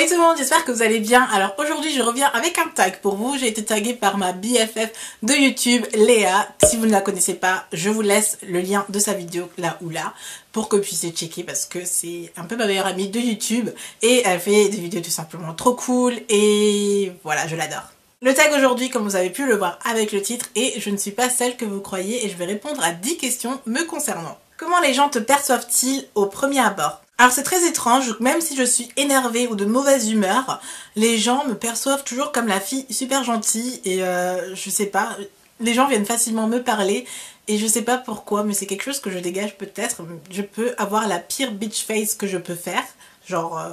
Salut tout le monde, j'espère que vous allez bien. Alors aujourd'hui je reviens avec un tag pour vous. J'ai été taguée par ma BFF de YouTube, Léa. Si vous ne la connaissez pas, je vous laisse le lien de sa vidéo là ou là pour que vous puissiez checker parce que c'est un peu ma meilleure amie de YouTube et elle fait des vidéos tout simplement trop cool et voilà, je l'adore. Le tag aujourd'hui, comme vous avez pu le voir avec le titre, est je ne suis pas celle que vous croyez et je vais répondre à 10 questions me concernant. Comment les gens te perçoivent-ils au premier abord? Alors c'est très étrange, même si je suis énervée ou de mauvaise humeur, les gens me perçoivent toujours comme la fille super gentille et je sais pas, les gens viennent facilement me parler et je sais pas pourquoi, mais c'est quelque chose que je dégage peut-être. Je peux avoir la pire bitch face que je peux faire, genre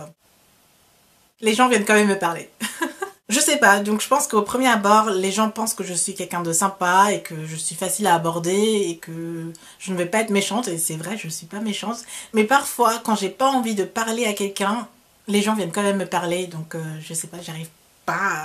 les gens viennent quand même me parler. Je sais pas, donc je pense qu'au premier abord, les gens pensent que je suis quelqu'un de sympa et que je suis facile à aborder et que je ne vais pas être méchante, et c'est vrai, je suis pas méchante. Mais parfois, quand j'ai pas envie de parler à quelqu'un, les gens viennent quand même me parler, donc je sais pas, j'arrive pas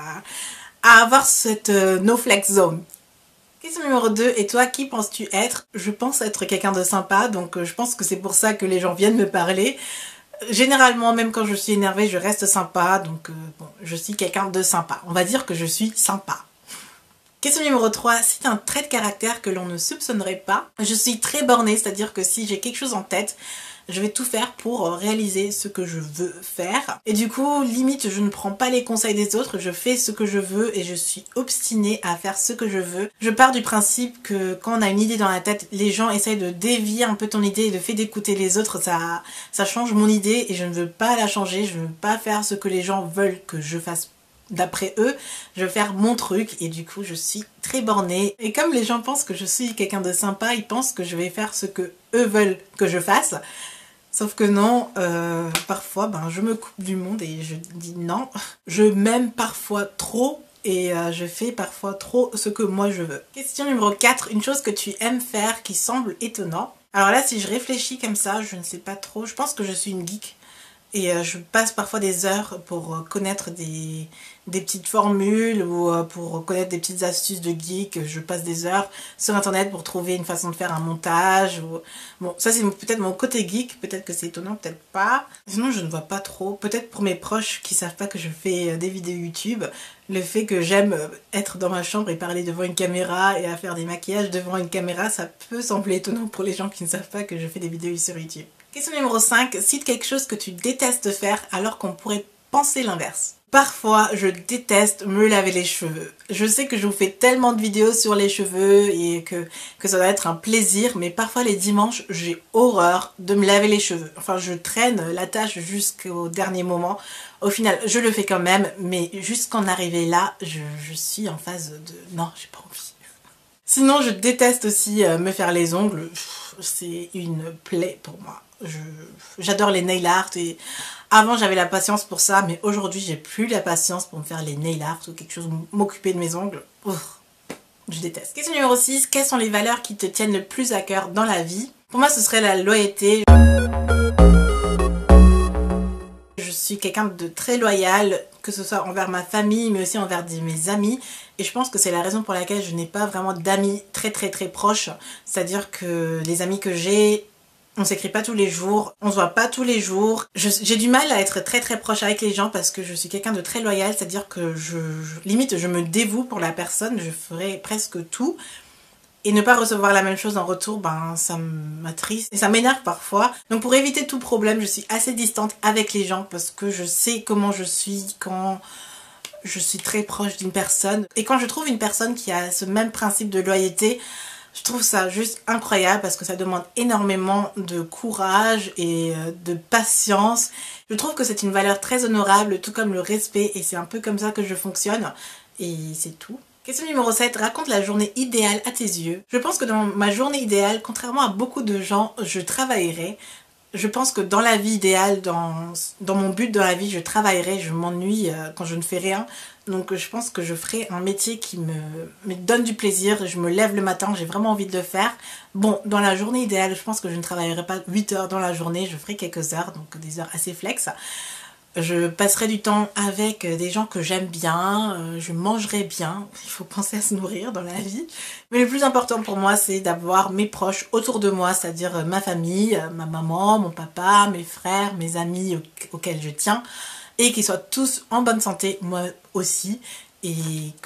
à avoir cette no flex zone. Question numéro 2, et toi, qui penses-tu être? Je pense être quelqu'un de sympa, donc je pense que c'est pour ça que les gens viennent me parler. Généralement, même quand je suis énervée, je reste sympa, donc bon, je suis quelqu'un de sympa. On va dire que je suis sympa. Question numéro 3, c'est un trait de caractère que l'on ne soupçonnerait pas. Je suis très bornée, c'est-à-dire que si j'ai quelque chose en tête, je vais tout faire pour réaliser ce que je veux faire. Et du coup, limite, je ne prends pas les conseils des autres, je fais ce que je veux et je suis obstinée à faire ce que je veux. Je pars du principe que quand on a une idée dans la tête, les gens essayent de dévier un peu ton idée et le fait d'écouter les autres, ça change mon idée et je ne veux pas la changer, je ne veux pas faire ce que les gens veulent que je fasse d'après eux, je vais faire mon truc et du coup je suis très bornée. Et comme les gens pensent que je suis quelqu'un de sympa, ils pensent que je vais faire ce que eux veulent que je fasse. Sauf que non, parfois je me coupe du monde et je dis non. Je m'aime parfois trop et je fais parfois trop ce que moi je veux. Question numéro 4, une chose que tu aimes faire qui semble étonnant. Alors là, si je réfléchis comme ça, je ne sais pas trop, je pense que je suis une geek. Et je passe parfois des heures pour connaître des petites formules ou pour connaître des petites astuces de geek. Je passe des heures sur internet pour trouver une façon de faire un montage. Bon, ça c'est peut-être mon côté geek, peut-être que c'est étonnant, peut-être pas. Sinon je ne vois pas trop. Peut-être pour mes proches qui savent pas que je fais des vidéos YouTube, le fait que j'aime être dans ma chambre et parler devant une caméra et à faire des maquillages devant une caméra, ça peut sembler étonnant pour les gens qui ne savent pas que je fais des vidéos sur YouTube. Question numéro 5, cite quelque chose que tu détestes faire alors qu'on pourrait penser l'inverse. Parfois, je déteste me laver les cheveux. Je sais que je vous fais tellement de vidéos sur les cheveux et que ça doit être un plaisir, mais parfois les dimanches, j'ai horreur de me laver les cheveux. Enfin, je traîne la tâche jusqu'au dernier moment. Au final, je le fais quand même, mais jusqu'en arriver là, je suis en phase de... Non, j'ai pas envie. Sinon, je déteste aussi me faire les ongles. C'est une plaie pour moi. J'adore les nail art et avant j'avais la patience pour ça, mais aujourd'hui j'ai plus la patience pour me faire les nail art ou quelque chose, m'occuper de mes ongles. Je déteste. Question numéro 6, quelles sont les valeurs qui te tiennent le plus à cœur dans la vie? Pour moi ce serait la loyauté. Je suis quelqu'un de très loyal, que ce soit envers ma famille mais aussi envers mes amis, et je pense que c'est la raison pour laquelle je n'ai pas vraiment d'amis très proches, c'est-à-dire que les amis que j'ai, on s'écrit pas tous les jours, on se voit pas tous les jours. J'ai du mal à être très proche avec les gens parce que je suis quelqu'un de très loyal, c'est-à-dire que limite je me dévoue pour la personne, je ferai presque tout. Et ne pas recevoir la même chose en retour, ça m'attriste et ça m'énerve parfois. Donc pour éviter tout problème, je suis assez distante avec les gens parce que je sais comment je suis quand je suis très proche d'une personne. Et quand je trouve une personne qui a ce même principe de loyauté, je trouve ça juste incroyable parce que ça demande énormément de courage et de patience. Je trouve que c'est une valeur très honorable, tout comme le respect, et c'est un peu comme ça que je fonctionne. Et c'est tout. Question numéro 7, raconte la journée idéale à tes yeux. Je pense que dans ma journée idéale, contrairement à beaucoup de gens, je travaillerai. Je pense que dans la vie idéale, dans mon but dans la vie, je travaillerai, je m'ennuie quand je ne fais rien. Donc je pense que je ferai un métier qui me donne du plaisir, je me lève le matin, j'ai vraiment envie de le faire. Bon, dans la journée idéale, je pense que je ne travaillerai pas 8 heures dans la journée, je ferai quelques heures, donc des heures assez flex. Je passerai du temps avec des gens que j'aime bien, je mangerai bien, il faut penser à se nourrir dans la vie. Mais le plus important pour moi, c'est d'avoir mes proches autour de moi, c'est-à-dire ma famille, ma maman, mon papa, mes frères, mes amis auxquels je tiens. et qu'ils soient tous en bonne santé, moi aussi, et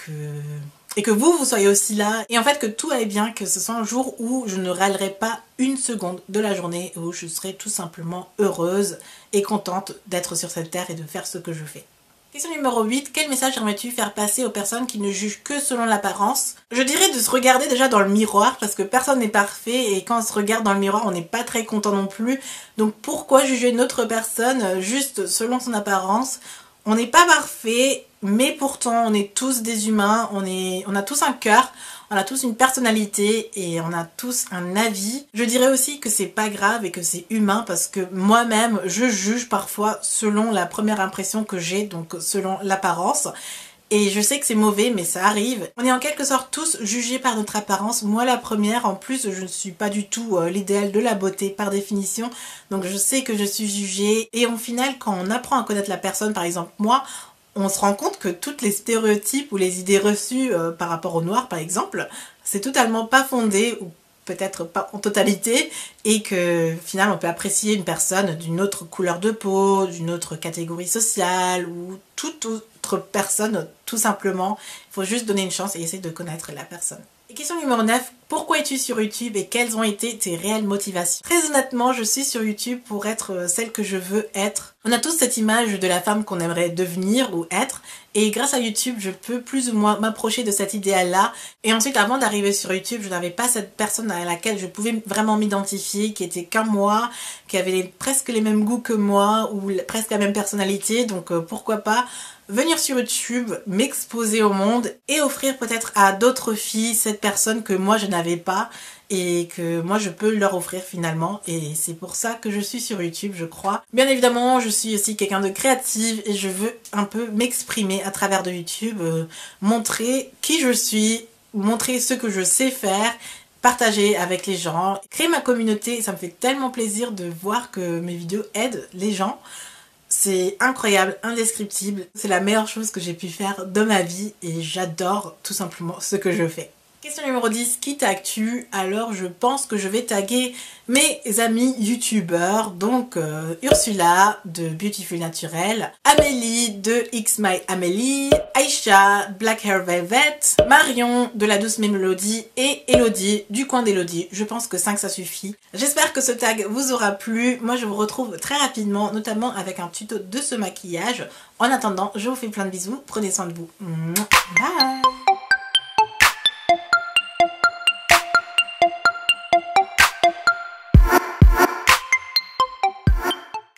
que vous soyez aussi là. Et en fait que tout aille bien, que ce soit un jour où je ne râlerai pas une seconde de la journée, où je serai tout simplement heureuse et contente d'être sur cette terre et de faire ce que je fais. Question numéro 8, quel message aimerais-tu faire passer aux personnes qui ne jugent que selon l'apparence? Je dirais de se regarder déjà dans le miroir parce que personne n'est parfait et quand on se regarde dans le miroir on n'est pas très content non plus. Donc pourquoi juger une autre personne juste selon son apparence? On n'est pas parfait, mais pourtant on est tous des humains, on a tous un cœur, on a tous une personnalité et on a tous un avis. Je dirais aussi que c'est pas grave et que c'est humain parce que moi-même je juge parfois selon la première impression que j'ai, donc selon l'apparence. Et je sais que c'est mauvais, mais ça arrive. On est en quelque sorte tous jugés par notre apparence. Moi la première, en plus je ne suis pas du tout l'idéal de la beauté par définition. Donc je sais que je suis jugée. Et au final, quand on apprend à connaître la personne, par exemple moi, on se rend compte que toutes les stéréotypes ou les idées reçues par rapport au noir par exemple, c'est totalement pas fondé ou peut-être pas en totalité et que finalement on peut apprécier une personne d'une autre couleur de peau, d'une autre catégorie sociale ou toute autre personne tout simplement. Il faut juste donner une chance et essayer de connaître la personne. Et question numéro 9, pourquoi es-tu sur YouTube et quelles ont été tes réelles motivations? Très honnêtement, je suis sur YouTube pour être celle que je veux être. On a tous cette image de la femme qu'on aimerait devenir ou être et grâce à YouTube, je peux plus ou moins m'approcher de cet idéal-là. Et ensuite, avant d'arriver sur YouTube, je n'avais pas cette personne à laquelle je pouvais vraiment m'identifier, qui était comme moi, qui avait presque les mêmes goûts que moi ou presque la même personnalité. Donc pourquoi pas venir sur YouTube, m'exposer au monde et offrir peut-être à d'autres filles cette personne que moi je n'avais pas et que moi je peux leur offrir finalement et c'est pour ça que je suis sur YouTube je crois. Bien évidemment je suis aussi quelqu'un de créative et je veux un peu m'exprimer à travers de YouTube, montrer qui je suis, montrer ce que je sais faire, partager avec les gens, créer ma communauté. Ça me fait tellement plaisir de voir que mes vidéos aident les gens. C'est incroyable, indescriptible. C'est la meilleure chose que j'ai pu faire de ma vie et j'adore tout simplement ce que je fais. Question numéro 10, qui tag-tu? Alors je pense que je vais taguer mes amis youtubeurs, donc Ursula de Beautiful Naturel, Amélie de X My Amélie, Aïcha, Black Hair Velvet, Marion de La Douce Mélodie et Elodie du coin d'Elodie. Je pense que 5 ça suffit. J'espère que ce tag vous aura plu. Moi je vous retrouve très rapidement, notamment avec un tuto de ce maquillage. En attendant, je vous fais plein de bisous. Prenez soin de vous. Bye!